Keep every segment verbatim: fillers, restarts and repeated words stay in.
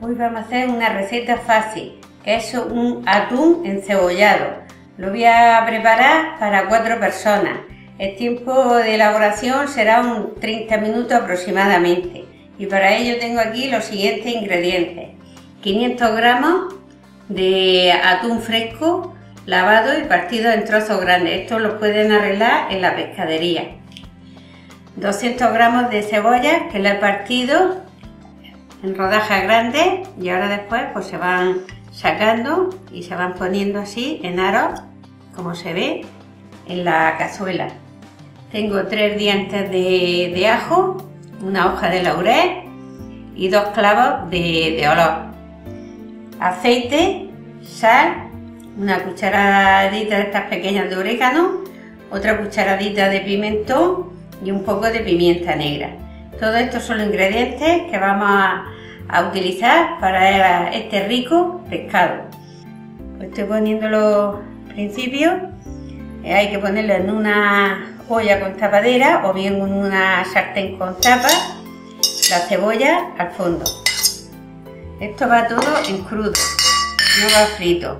Hoy vamos a hacer una receta fácil, que es un atún encebollado. Lo voy a preparar para cuatro personas. El tiempo de elaboración será un treinta minutos aproximadamente. Y para ello tengo aquí los siguientes ingredientes. quinientos gramos de atún fresco, lavado y partido en trozos grandes. Esto lo pueden arreglar en la pescadería. doscientos gramos de cebolla que la he partido en rodajas grandes y ahora después pues se van sacando y se van poniendo así en aros, como se ve en la cazuela. Tengo tres dientes de, de ajo, una hoja de laurel y dos clavos de, de olor, aceite, sal, una cucharadita de estas pequeñas de orégano, otra cucharadita de pimentón y un poco de pimienta negra. Todo esto son los ingredientes que vamos a, a utilizar para este rico pescado. Pues estoy poniéndolo al principio. Hay que ponerlo en una olla con tapadera o bien en una sartén con tapa. La cebolla al fondo. Esto va todo en crudo, no va frito.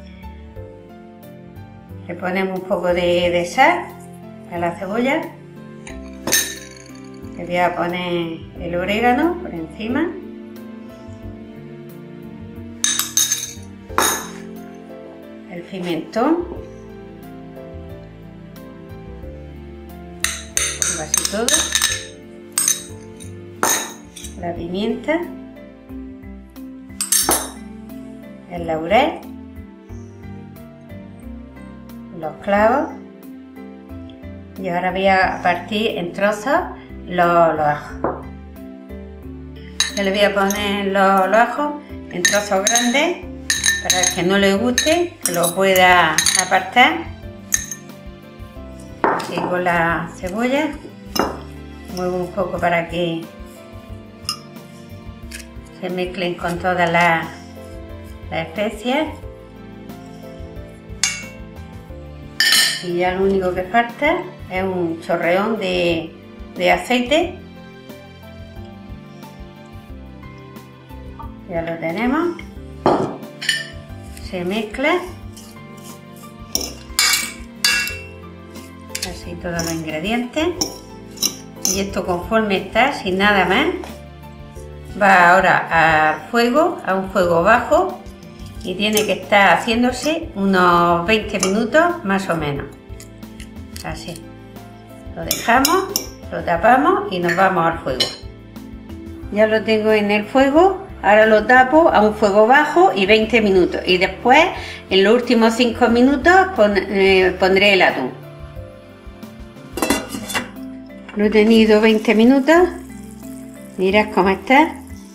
Le ponemos un poco de, de sal a la cebolla. Le voy a poner el orégano por encima. El pimentón. Pongo así todo. La pimienta. El laurel. Los clavos. Y ahora voy a partir en trozos los, los ajos. Yo le voy a poner los, los ajos en trozos grandes para el que no le guste, que lo pueda apartar. Así con la cebolla muevo un poco para que se mezclen con todas las, las especias. Y ya lo único que falta es un chorreón de, de aceite. Ya lo tenemos. Se mezcla. Así todos los ingredientes. Y esto conforme está, sin nada más, va ahora al fuego, a un fuego bajo. Y tiene que estar haciéndose unos veinte minutos más o menos. Así. Lo dejamos, lo tapamos y nos vamos al fuego. Ya lo tengo en el fuego. Ahora lo tapo a un fuego bajo y veinte minutos. Y después, en los últimos cinco minutos, pon, eh, pondré el atún. Lo he tenido veinte minutos. Mirad cómo está.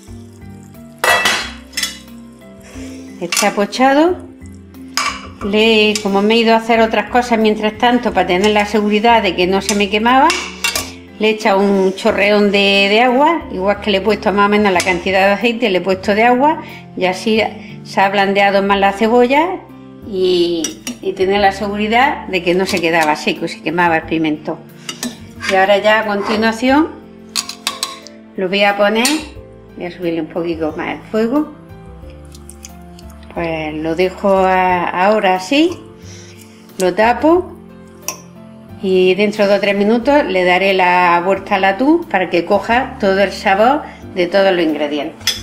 Está pochado. Le, como me he ido a hacer otras cosas mientras tanto para tener la seguridad de que no se me quemaba, le he echado un chorreón de, de agua, igual que le he puesto más o menos la cantidad de aceite, le he puesto de agua y así se ha blandeado más la cebolla y, y tener la seguridad de que no se quedaba seco, se quemaba el pimentón. Y ahora ya a continuación lo voy a poner, voy a subirle un poquito más el fuego. Pues lo dejo a, ahora así, lo tapo y dentro de tres minutos le daré la vuelta al atún para que coja todo el sabor de todos los ingredientes.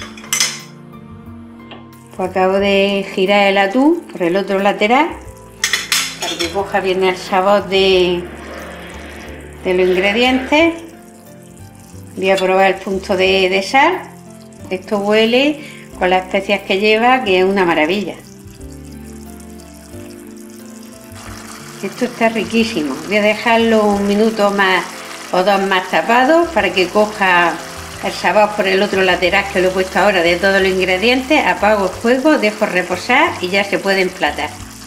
Pues acabo de girar el atún por el otro lateral para que coja bien el sabor de, de los ingredientes. Voy a probar el punto de, de sal. Esto huele con las especias que lleva, que es una maravilla. Esto está riquísimo. Voy a dejarlo un minuto más o dos más tapado para que coja el sabor por el otro lateral que lo he puesto ahora de todos los ingredientes. Apago el fuego, dejo reposar y ya se puede emplatar.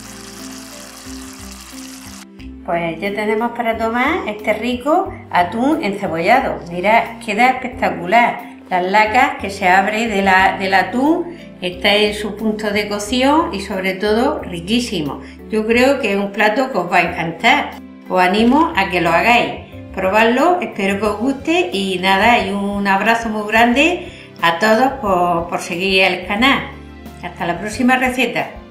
Pues ya tenemos para tomar este rico atún encebollado. Mirad, queda espectacular. Las lacas que se abre de la, del atún, está en su punto de cocción y sobre todo riquísimo. Yo creo que es un plato que os va a encantar. Os animo a que lo hagáis. Probadlo, espero que os guste y nada, y un abrazo muy grande A todos por, por seguir el canal. Hasta la próxima receta.